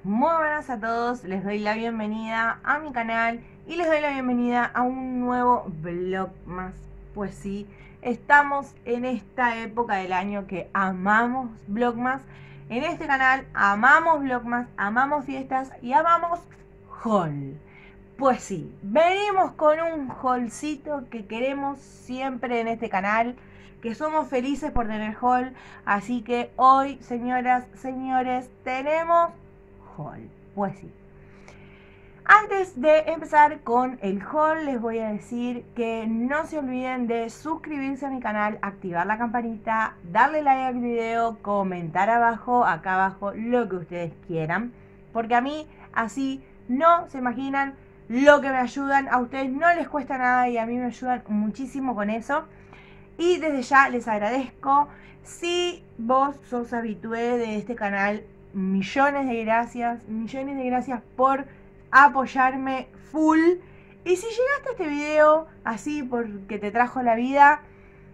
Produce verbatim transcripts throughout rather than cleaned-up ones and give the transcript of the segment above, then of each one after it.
Muy buenas a todos, les doy la bienvenida a mi canal y les doy la bienvenida a un nuevo vlog más. Pues sí, estamos en esta época del año que amamos vlogmas. En este canal amamos vlogmas, amamos fiestas y amamos haul. Pues sí, venimos con un haulcito que queremos siempre en este canal, que somos felices por tener haul. Así que hoy, señoras, señores, tenemos haul. Pues sí. Antes de empezar con el haul, les voy a decir que no se olviden de suscribirse a mi canal, activar la campanita, darle like al video, comentar abajo, acá abajo, lo que ustedes quieran. Porque a mí así no se imaginan lo que me ayudan. A ustedes no les cuesta nada y a mí me ayudan muchísimo con eso. Y desde ya les agradezco. Si vos sos habitué de este canal, millones de gracias, millones de gracias por apoyarme full. Y si llegaste a este video así porque te trajo la vida,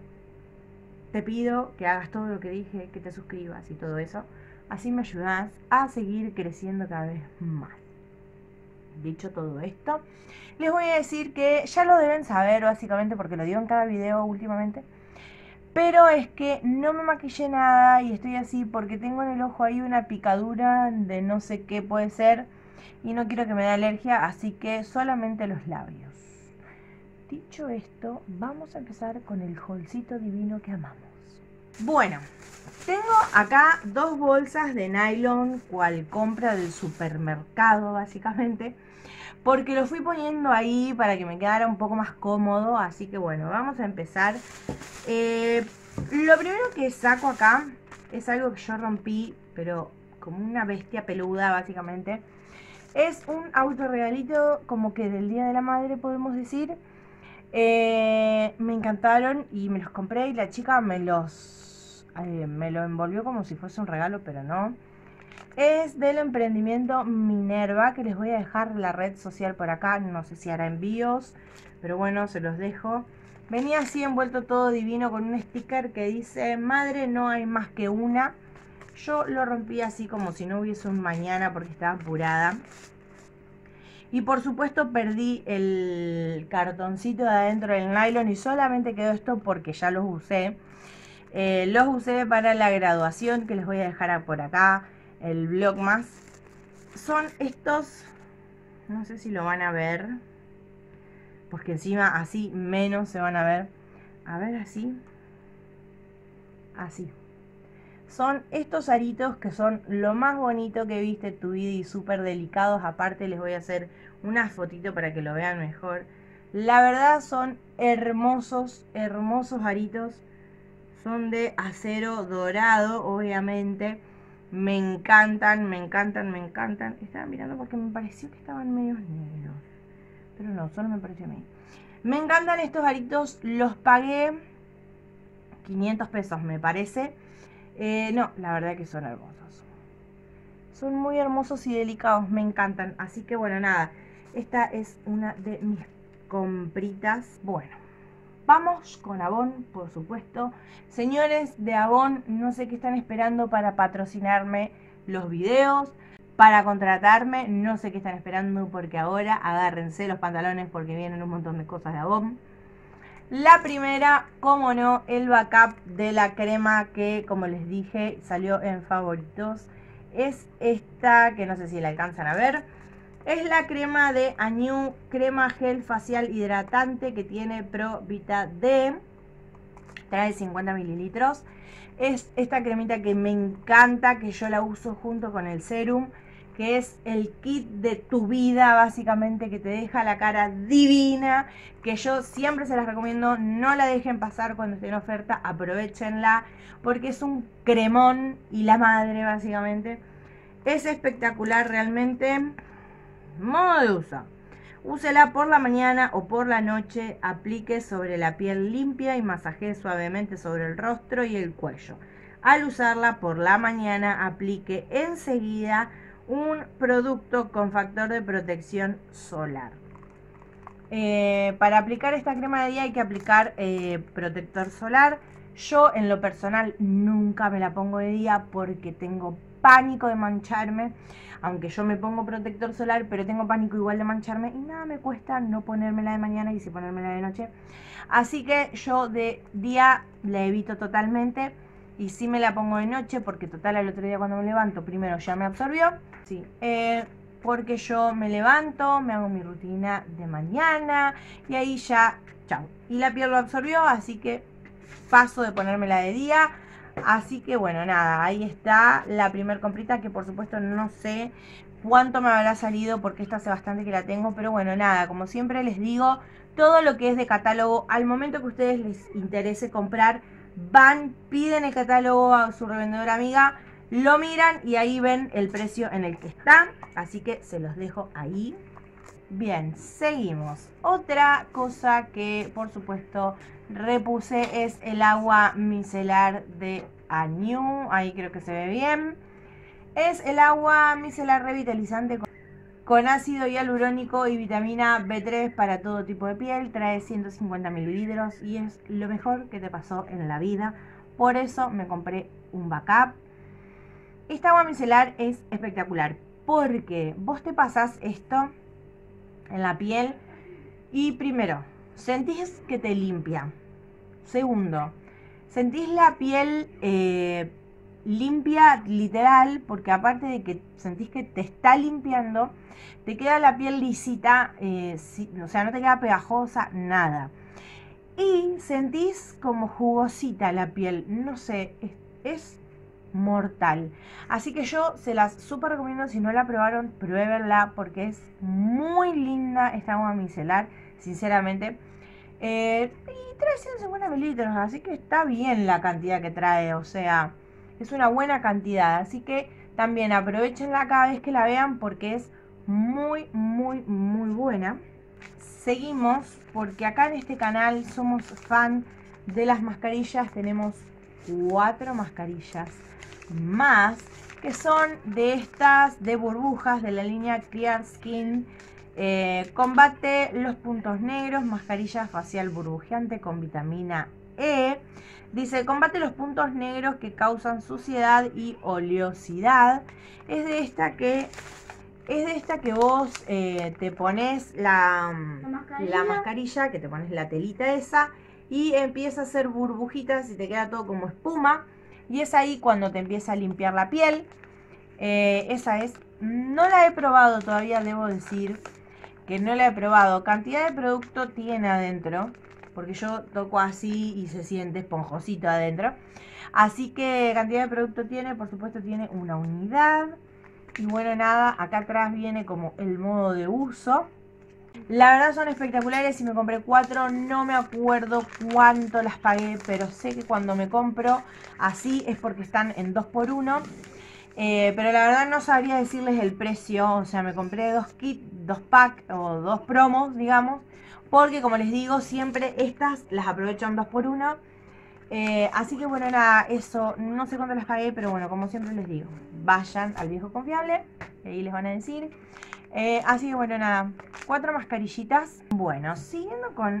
te pido que hagas todo lo que dije, que te suscribas y todo eso. Así me ayudas a seguir creciendo cada vez más. Dicho todo esto, les voy a decir que ya lo deben saber básicamente porque lo digo en cada video últimamente. Pero es que no me maquillé nada y estoy así porque tengo en el ojo ahí una picadura de no sé qué puede ser y no quiero que me dé alergia, así que solamente los labios. Dicho esto, vamos a empezar con el haulcito divino que amamos. Bueno, tengo acá dos bolsas de nylon, cual compra del supermercado básicamente, porque lo fui poniendo ahí para que me quedara un poco más cómodo. Así que bueno, vamos a empezar. Eh, lo primero que saco acá es algo que yo rompí, pero como una bestia peluda básicamente. Es un autorregalito como que del Día de la Madre, podemos decir. Eh, me encantaron y me los compré y la chica me los eh, me lo envolvió como si fuese un regalo, pero no. Es del emprendimiento Minerva, que les voy a dejar la red social por acá. No sé si hará envíos, pero bueno, se los dejo. Venía así envuelto todo divino con un sticker que dice: madre, no hay más que una. Yo lo rompí así como si no hubiese un mañana porque estaba apurada. Y por supuesto perdí el cartoncito de adentro del nylon y solamente quedó esto porque ya los usé. Eh, los usé para la graduación, que les voy a dejar por acá el vlog más. Son estos, no sé si lo van a ver, porque encima así menos se van a ver. A ver, así. Así. Son estos aritos que son lo más bonito que viste en tu vida y súper delicados. Aparte les voy a hacer una fotito para que lo vean mejor. La verdad son hermosos, hermosos aritos. Son de acero dorado, obviamente. Me encantan, me encantan, me encantan. Estaba mirando porque me pareció que estaban medio negros. Pero no, solo me pareció a mí. Me encantan estos aritos. Los pagué quinientos pesos, me parece. Eh, no, la verdad que son hermosos. Son muy hermosos y delicados, me encantan. Así que bueno, nada. Esta es una de mis compritas. Bueno, vamos con Avon, por supuesto. Señores de Avon, no sé qué están esperando para patrocinarme los videos, para contratarme. No sé qué están esperando porque ahora agárrense los pantalones porque vienen un montón de cosas de Avon. La primera, como no, el backup de la crema que, como les dije, salió en favoritos. Es esta, que no sé si la alcanzan a ver. Es la crema de Añu, crema gel facial hidratante que tiene Pro Vita D. Trae cincuenta mililitros. Es esta cremita que me encanta, que yo la uso junto con el serum, que es el kit de tu vida, básicamente, que te deja la cara divina, que yo siempre se las recomiendo. No la dejen pasar cuando esté en oferta, aprovechenla, porque es un cremón y la madre, básicamente. Es espectacular, realmente. Modo de uso: úsela por la mañana o por la noche, aplique sobre la piel limpia y masajee suavemente sobre el rostro y el cuello. Al usarla por la mañana, aplique enseguida un producto con factor de protección solar. Eh, para aplicar esta crema de día hay que aplicar eh, protector solar. Yo en lo personal nunca me la pongo de día porque tengo pánico de mancharme, aunque yo me pongo protector solar, pero tengo pánico igual de mancharme y nada me cuesta no ponérmela de mañana y sí ponérmela de noche. Así que yo de día la evito totalmente y sí me la pongo de noche porque total al otro día cuando me levanto primero ya me absorbió. Sí, eh, porque yo me levanto, me hago mi rutina de mañana y ahí ya, chao. Y la piel lo absorbió, así que paso de ponérmela de día. Así que bueno, nada, ahí está la primer comprita que por supuesto no sé cuánto me habrá salido porque esta hace bastante que la tengo. Pero bueno, nada, como siempre les digo, todo lo que es de catálogo, al momento que a ustedes les interese comprar, van, piden el catálogo a su revendedora amiga, lo miran y ahí ven el precio en el que está. Así que se los dejo ahí. Bien, seguimos. Otra cosa que por supuesto repuse es el agua micelar de Añu. Ahí creo que se ve bien. Es el agua micelar revitalizante con, con ácido hialurónico y vitamina B tres para todo tipo de piel. Trae ciento cincuenta mililitros y es lo mejor que te pasó en la vida. Por eso me compré un backup. Esta agua micelar es espectacular porque vos te pasás esto en la piel y primero, sentís que te limpia. Segundo, sentís la piel eh, limpia literal, porque aparte de que sentís que te está limpiando, te queda la piel lisita, eh, si, o sea, no te queda pegajosa, nada. Y sentís como jugosita la piel, no sé, es, es mortal. Así que yo se las súper recomiendo. Si no la probaron, pruébenla porque es muy linda esta agua micelar, sinceramente. Eh, y trae ciento cincuenta mililitros, así que está bien la cantidad que trae, o sea, es una buena cantidad. Así que también aprovechenla cada vez que la vean porque es muy, muy, muy buena. Seguimos porque acá en este canal somos fan de las mascarillas. Tenemos cuatro mascarillas más que son de estas de burbujas de la línea Clear Skin. Eh, combate los puntos negros, mascarilla facial burbujeante con vitamina E. Dice, combate los puntos negros que causan suciedad y oleosidad. Es de esta que es de esta que vos eh, te pones la, la, mascarilla. la mascarilla, que te pones la telita esa y empieza a hacer burbujitas y te queda todo como espuma. Y es ahí cuando te empieza a limpiar la piel. Eh, esa es. No la he probado todavía, debo decir que no la he probado. Cantidad de producto tiene adentro, porque yo toco así y se siente esponjosito adentro. Así que cantidad de producto tiene, por supuesto tiene una unidad. Y bueno, nada, acá atrás viene como el modo de uso. La verdad son espectaculares y me compré cuatro, no me acuerdo cuánto las pagué, pero sé que cuando me compro así es porque están en dos por uno. Eh, pero la verdad no sabría decirles el precio, o sea, me compré dos kits, dos packs o dos promos, digamos, porque como les digo, siempre estas las aprovecho en dos por uno. Eh, así que bueno, nada, eso, no sé cuánto las pagué, pero bueno, como siempre les digo, vayan al viejo confiable, ahí les van a decir. Eh, así que bueno, nada, cuatro mascarillitas. Bueno, siguiendo con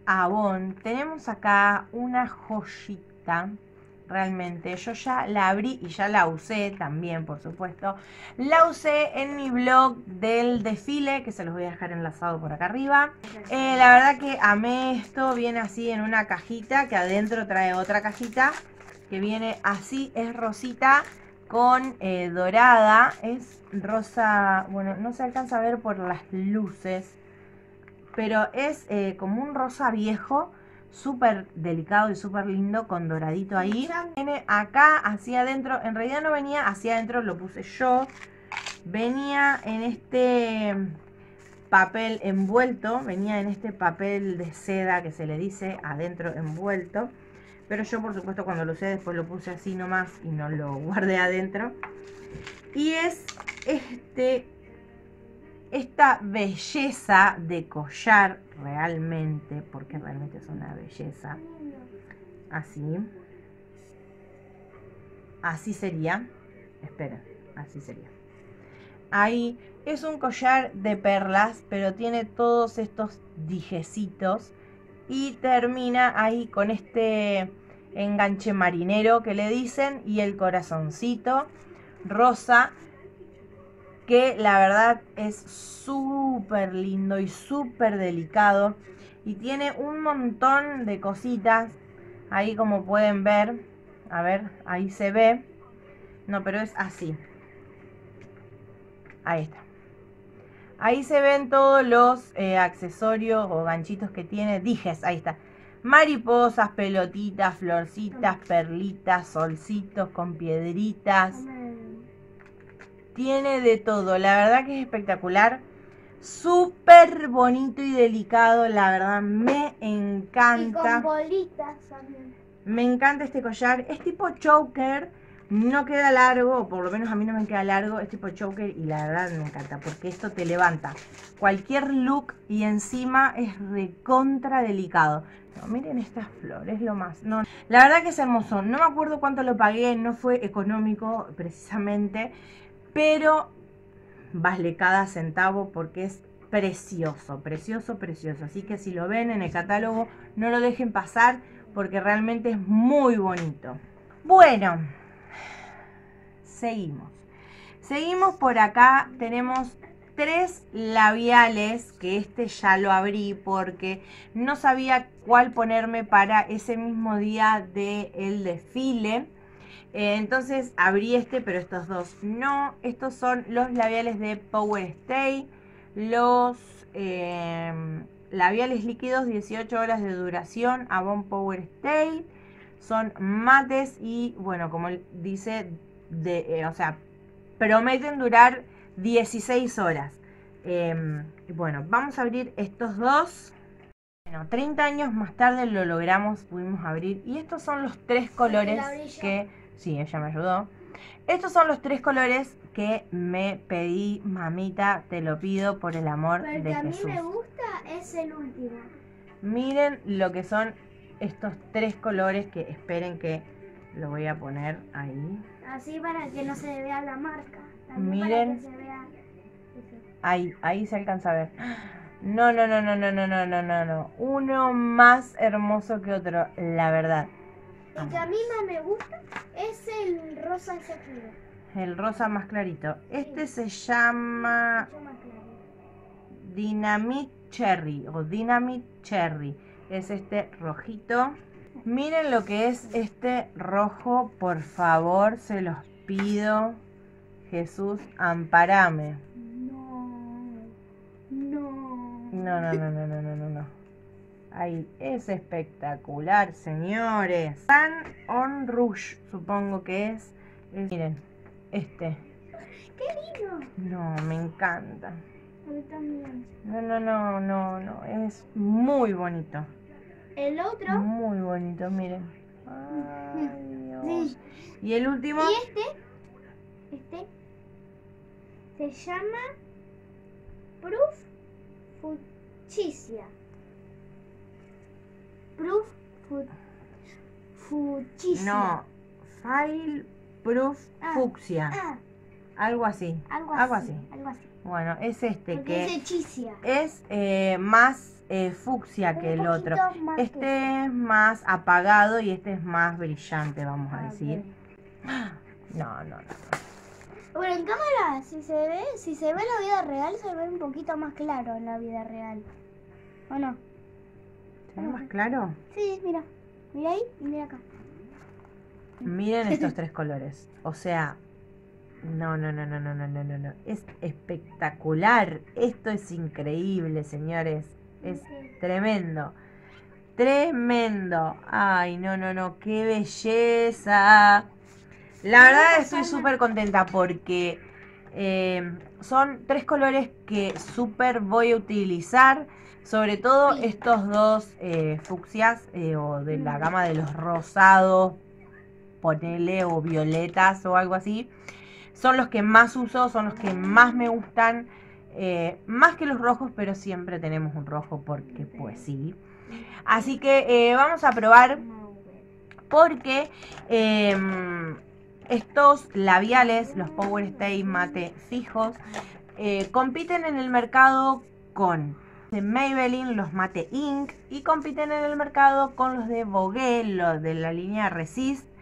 Avon, tenemos acá una joyita. Realmente, yo ya la abrí y ya la usé también, por supuesto. La usé en mi blog del desfile, que se los voy a dejar enlazado por acá arriba. Eh, la verdad que amé esto. Viene así en una cajita, que adentro trae otra cajita, que viene así, es rosita con eh, dorada. Es rosa, bueno, no se alcanza a ver por las luces, pero es eh, como un rosa viejo, súper delicado y súper lindo con doradito ahí. Viene acá hacia adentro, en realidad no venía hacia adentro, lo puse yo. Venía en este papel envuelto, venía en este papel de seda que se le dice adentro envuelto. Pero yo por supuesto cuando lo usé después lo puse así nomás y no lo guardé adentro. Y es este... esta belleza de collar realmente, porque realmente es una belleza. Así. Así sería. Espera, así sería. Ahí es un collar de perlas, pero tiene todos estos dijecitos. Y termina ahí con este enganche marinero que le dicen y el corazoncito. rosa, que la verdad es súper lindo y súper delicado. Y tiene un montón de cositas. Ahí como pueden ver. A ver, ahí se ve. No, pero es así. Ahí está. Ahí se ven todos los eh, accesorios o ganchitos que tiene. Dijes, ahí está. Mariposas, pelotitas, florcitas, perlitas, solcitos con piedritas. Tiene de todo. La verdad que es espectacular. Súper bonito y delicado. La verdad me encanta. Y con bolitas también. Me encanta este collar. Es tipo choker. No queda largo, o por lo menos a mí no me queda largo. Es tipo choker y la verdad me encanta. Porque esto te levanta cualquier look y encima es recontra delicado. No, miren estas flores, lo más. No, la verdad que es hermoso. No me acuerdo cuánto lo pagué. No fue económico precisamente. Pero vale cada centavo porque es precioso, precioso, precioso. Así que si lo ven en el catálogo, no lo dejen pasar porque realmente es muy bonito. Bueno, seguimos. Seguimos por acá. Tenemos tres labiales, que este ya lo abrí porque no sabía cuál ponerme para ese mismo día del desfile. Eh, entonces abrí este, pero estos dos no. Estos son los labiales de Power Stay. Los eh, labiales líquidos, dieciocho horas de duración, Avon Power Stay. Son mates y, bueno, como dice, de, eh, o sea, prometen durar dieciséis horas. Eh, bueno, vamos a abrir estos dos. Bueno, treinta años más tarde lo logramos, pudimos abrir. Y estos son los tres colores que... Sí, ella me ayudó. Estos son los tres colores que me pedí, mamita, te lo pido por el amor Porque de a Jesús. mí me gusta es el último. Miren lo que son estos tres colores, que esperen que lo voy a poner ahí. Así para que no se vea la marca. También Miren. para que se vea eso. Ahí, ahí se alcanza a ver. No, no, no, no, no, no, no, no, no, no. Uno más hermoso que otro, la verdad. El que a mí más me gusta es el rosa ese oscuro. El rosa más clarito. Este se llama Dynamite Cherry o Dynamite Cherry. Es este rojito. Miren lo que es este rojo, por favor, se los pido. Jesús, amparame. No, no. No, no, no, no, no, no, no, no. Ahí, es espectacular, señores. Pan on Rouge, supongo que es. es miren, este. ¡Qué lindo! No, me encanta. A mí también. No, no, no, no, no. Es muy bonito. El otro. Muy bonito, miren. Ay, Dios. Sí. Y el último. Y este, este, se llama Proof Fuchsia. Proof fu, Fuchsia. No, File Proof Ah, Fucsia. Ah, Algo así. algo, Algo así, así. Algo así. Bueno, es este Porque que es hechicia. es eh, más eh, fucsia que Un el otro. poquito más que Este es más apagado y este es más brillante, vamos a Ah, decir. bueno. No, no, no. Bueno, en cámara, si se ve, si se ve en la vida real, se ve un poquito más claro en la vida real. ¿O no? ¿Se ve más claro? Sí, mira. Mira ahí y mira acá. Miren estos tres colores. O sea, no, no, no, no, no, no, no, no, no. Es espectacular. Esto es increíble, señores. Es tremendo. Tremendo. Ay, no, no, no. Qué belleza. La verdad estoy súper contenta porque eh, son tres colores que súper voy a utilizar. Sobre todo estos dos eh, fucsias eh, o de la gama de los rosados, ponele, o violetas o algo así. Son los que más uso, son los que más me gustan. Eh, más que los rojos, pero siempre tenemos un rojo porque pues sí. Así que eh, vamos a probar porque eh, estos labiales, los Power Stay Mate fijos, eh, compiten en el mercado con de Maybelline, los Mate Ink, y compiten en el mercado con los de Vogue, los de la línea Resist,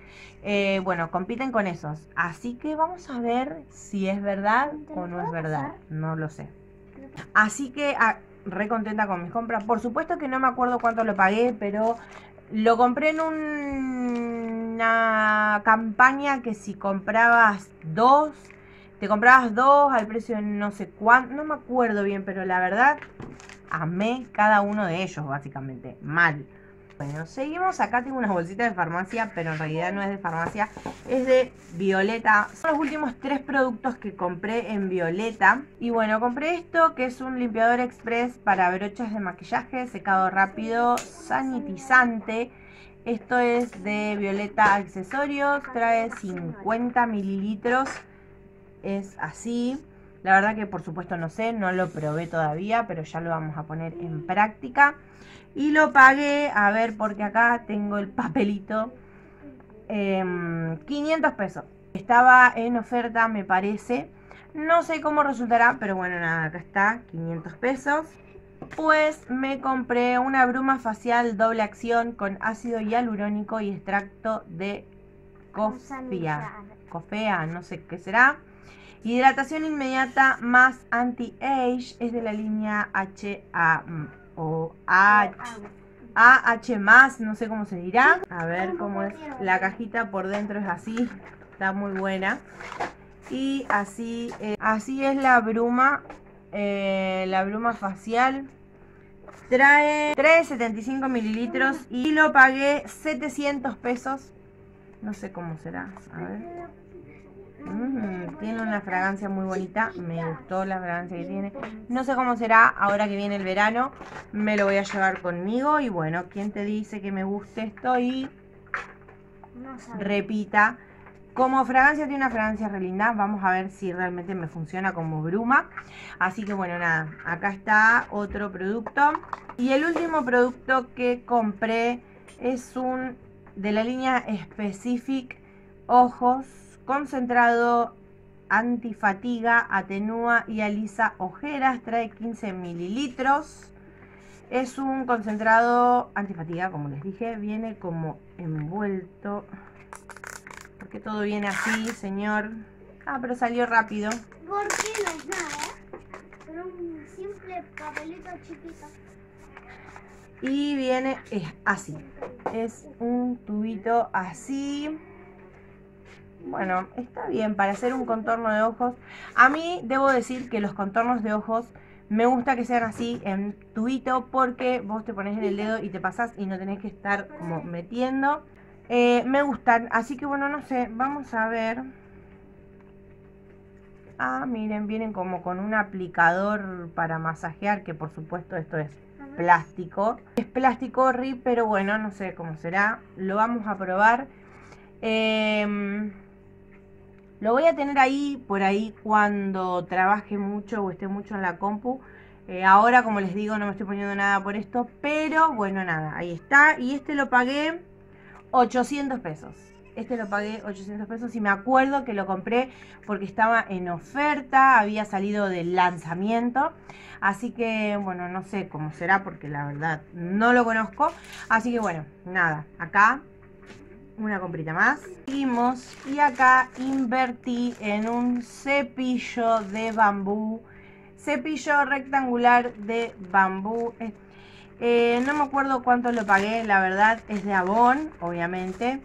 Eh, bueno, compiten con esos. Así que vamos a ver si es verdad o no es verdad. No lo sé. Así que ah, re contenta con mis compras. Por supuesto que no me acuerdo cuánto lo pagué, pero lo compré en un, una campaña que si comprabas dos, te comprabas dos al precio de no sé cuánto. No me acuerdo bien, pero la verdad, amé cada uno de ellos, básicamente. Mal. Bueno, seguimos. Acá tengo unas bolsitas de farmacia, pero en realidad no es de farmacia, es de Violeta. Son los últimos tres productos que compré en Violeta. Y bueno, compré esto, que es un limpiador express para brochas de maquillaje, secado rápido, sanitizante. Esto es de Violeta Accesorios, trae cincuenta mililitros, es así. La verdad que por supuesto no sé, no lo probé todavía, pero ya lo vamos a poner en práctica. Y lo pagué, a ver, porque acá tengo el papelito, eh, quinientos pesos. Estaba en oferta, me parece. No sé cómo resultará, pero bueno, nada, acá está, quinientos pesos. Pues me compré una bruma facial doble acción con ácido hialurónico y extracto de cofea. Cofea, no sé qué será. Hidratación inmediata más anti-age, es de la línea H A o A H más, no sé cómo se dirá. A ver cómo es. La cajita por dentro es así, está muy buena. Y así, eh, así es la bruma, eh, la bruma facial. Trae, trae setenta y cinco mililitros y lo pagué setecientos pesos. No sé cómo será, a ver. Mm, tiene una fragancia muy bonita, me gustó la fragancia que tiene. No sé cómo será ahora que viene el verano, me lo voy a llevar conmigo. Y bueno, ¿quién te dice que me guste esto y repita? Como fragancia tiene una fragancia re linda. Vamos a ver si realmente me funciona como bruma. Así que bueno, nada, acá está otro producto. Y el último producto que compré es un de la línea Specific Ojos, concentrado antifatiga, atenúa y alisa ojeras, trae quince mililitros. Es un concentrado antifatiga, como les dije, viene como envuelto. Porque todo viene así, señor. Ah, pero salió rápido. ¿Por qué no es nada? Pero un simple papelito chiquito. Y viene es así. Es un tubito así. Bueno, está bien para hacer un contorno de ojos. A mí debo decir que los contornos de ojos me gusta que sean así en tubito, porque vos te pones en el dedo y te pasas y no tenés que estar como metiendo. Eh, me gustan, así que bueno, no sé, vamos a ver. Ah, miren, vienen como con un aplicador para masajear, que por supuesto esto es plástico. Es plástico R I P, pero bueno, no sé cómo será. Lo vamos a probar. Eh... Lo voy a tener ahí, por ahí, cuando trabaje mucho o esté mucho en la compu. Eh, ahora, como les digo, no me estoy poniendo nada por esto. Pero, bueno, nada, ahí está. Y este lo pagué ochocientos pesos. Este lo pagué ochocientos pesos y me acuerdo que lo compré porque estaba en oferta. Había salido del lanzamiento. Así que, bueno, no sé cómo será porque la verdad no lo conozco. Así que, bueno, nada, acá una comprita más. Seguimos y acá invertí en un cepillo de bambú. Cepillo rectangular de bambú. Eh, no me acuerdo cuánto lo pagué, la verdad es de Avon, obviamente.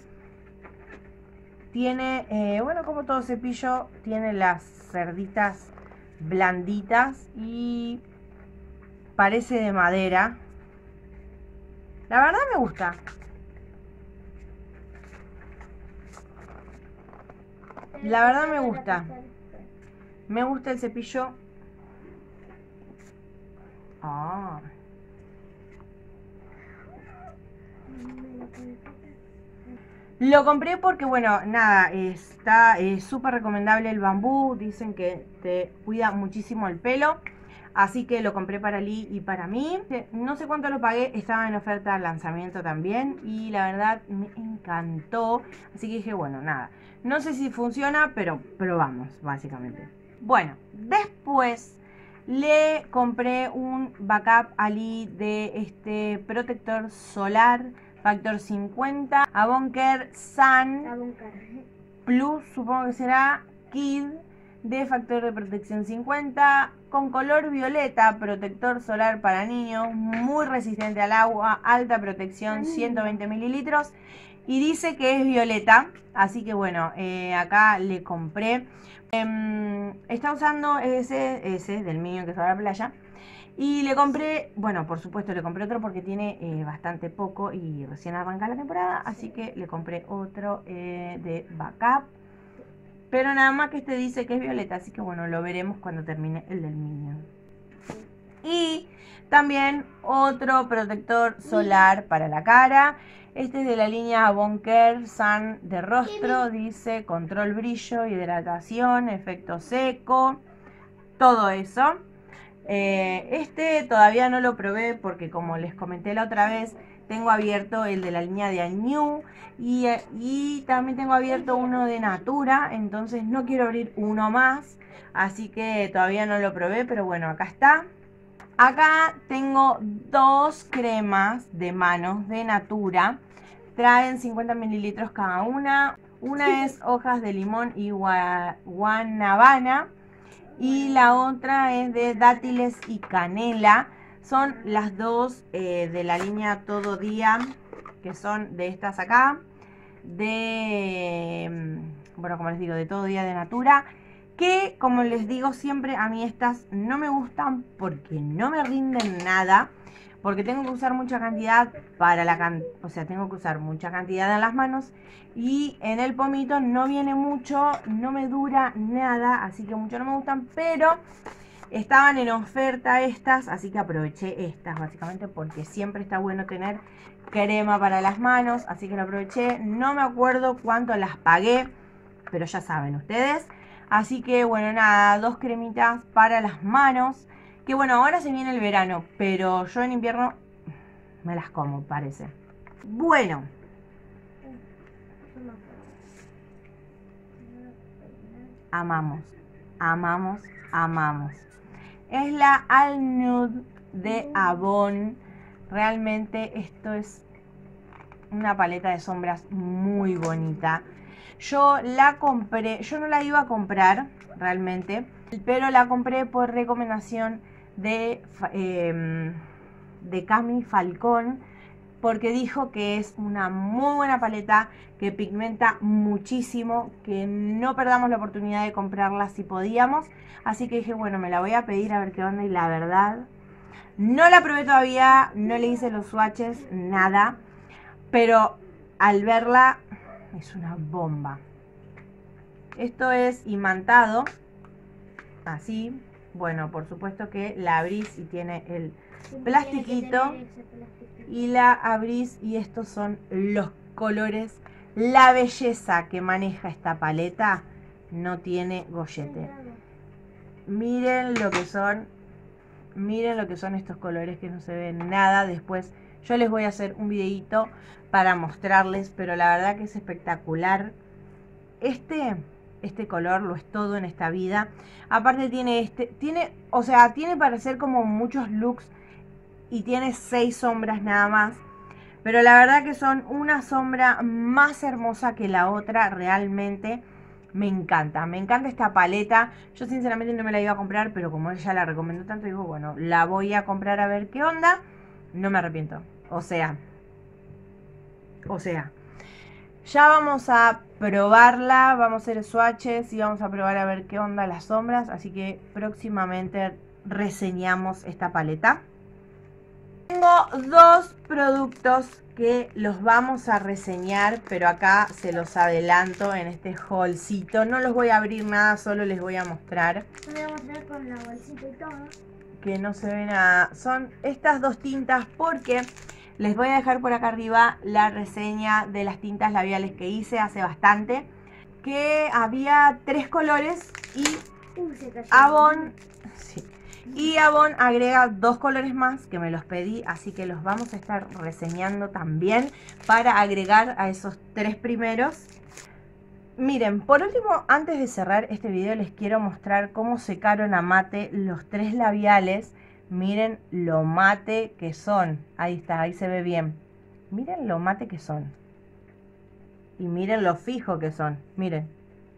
Tiene, eh, bueno, como todo cepillo, tiene las cerditas blanditas y parece de madera. La verdad me gusta. La verdad me gusta. Me gusta el cepillo. Ah. Lo compré porque, bueno, nada, está súper recomendable el bambú. Dicen que te cuida muchísimo el pelo. Así que lo compré para Lee y para mí. No sé cuánto lo pagué, estaba en oferta al lanzamiento también. Y la verdad me encantó. Así que dije, bueno, nada. No sé si funciona, pero probamos, básicamente. Bueno, después le compré un backup a Lee de este protector solar factor cincuenta, Avon Care Sun Plus, supongo que será Kid, de factor de protección cincuenta, con color violeta, protector solar para niños, muy resistente al agua, alta protección, ciento veinte mililitros, y dice que es violeta, así que bueno, eh, acá le compré. Eh, está usando ese, ese del mío que se va a la playa, y le compré, bueno, por supuesto le compré otro porque tiene eh, bastante poco y recién arranca la temporada, así que le compré otro eh, de backup. Pero nada más que este dice que es violeta, así que bueno, lo veremos cuando termine el del Minion. Y también otro protector solar para la cara. Este es de la línea Avon Care Sun de rostro. Dice control brillo, hidratación, efecto seco, todo eso. Eh, este todavía no lo probé porque, como les comenté la otra vez, tengo abierto el de la línea de Anew y, y también tengo abierto uno de Natura, entonces no quiero abrir uno más, así que todavía no lo probé, pero bueno, acá está. Acá tengo dos cremas de manos de Natura, traen cincuenta mililitros cada una. Una es hojas de limón y gua, guanabana y la otra es de dátiles y canela. Son las dos eh, de la línea Todo Día, que son de estas acá, de, bueno, como les digo, de Todo Día de Natura, que como les digo siempre, a mí estas no me gustan porque no me rinden nada, porque tengo que usar mucha cantidad para la can o sea, tengo que usar mucha cantidad en las manos y en el pomito no viene mucho, no me dura nada, así que mucho no me gustan, pero estaban en oferta estas, así que aproveché estas básicamente porque siempre está bueno tener crema para las manos, así que lo aproveché. No me acuerdo cuánto las pagué, pero ya saben ustedes. Así que bueno, nada, dos cremitas para las manos, que bueno, ahora se viene el verano, pero yo en invierno me las como, parece. Bueno, amamos, amamos, amamos. Es la All Nude de Avon. Realmente esto es una paleta de sombras muy bonita. Yo la compré, yo no la iba a comprar realmente, pero la compré por recomendación de, eh, de Cami Falcón, porque dijo que es una muy buena paleta, que pigmenta muchísimo, que no perdamos la oportunidad de comprarla si podíamos. Así que dije, bueno, me la voy a pedir a ver qué onda, y la verdad, no la probé todavía, no le hice los swatches, nada, pero al verla es una bomba. Esto es imantado, así. Bueno, por supuesto que la abrís y tiene el plastiquito, y la abrís y estos son los colores. La belleza que maneja esta paleta no tiene gollete. Miren lo que son, miren lo que son estos colores, que no se ven nada. Después yo les voy a hacer un videito para mostrarles, pero la verdad que es espectacular. Este, este color lo es todo en esta vida. Aparte tiene este, tiene, o sea, tiene para hacer como muchos looks y tiene seis sombras nada más. Pero la verdad que son una sombra más hermosa que la otra, realmente. Me encanta, me encanta esta paleta. Yo sinceramente no me la iba a comprar, pero como ella la recomendó tanto, digo, bueno, la voy a comprar a ver qué onda. No me arrepiento. O sea, o sea, ya vamos a probarla, vamos a hacer swatches y vamos a probar a ver qué onda las sombras. Así que próximamente reseñamos esta paleta. Tengo dos productos que los vamos a reseñar, pero acá se los adelanto en este haulcito. No los voy a abrir nada, solo les voy a mostrar. Voy a mostrar con la bolsita y todo. Que no se ve nada. Son estas dos tintas, porque les voy a dejar por acá arriba la reseña de las tintas labiales que hice hace bastante. Que había tres colores y Uh, se cayó. Avon... Sí. Y Avon agrega dos colores más que me los pedí, así que los vamos a estar reseñando también para agregar a esos tres primeros. Miren, por último, antes de cerrar este video, les quiero mostrar cómo secaron a mate los tres labiales. Miren lo mate que son. Ahí está, ahí se ve bien. Miren lo mate que son. Y miren lo fijo que son. Miren.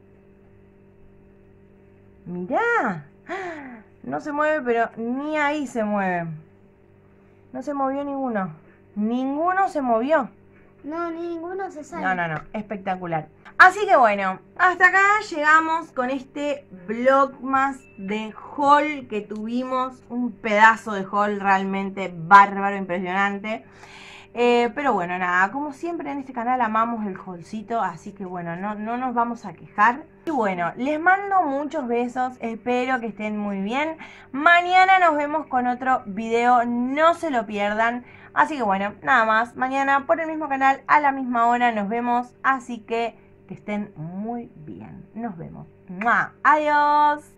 Mirá. No se mueve, pero ni ahí se mueve. No se movió ninguno. Ninguno se movió. No, ni ninguno se sale. No, no, no. Espectacular. Así que bueno, hasta acá llegamos con este vlog más de haul que tuvimos. Un pedazo de haul realmente bárbaro, impresionante. Eh, pero bueno, nada, como siempre en este canal amamos el haulcito, así que bueno, no, no nos vamos a quejar. Y bueno, les mando muchos besos, espero que estén muy bien. Mañana nos vemos con otro video, no se lo pierdan. Así que bueno, nada más, mañana por el mismo canal, a la misma hora nos vemos, así que que estén muy bien. Nos vemos. ¡Mua! Adiós.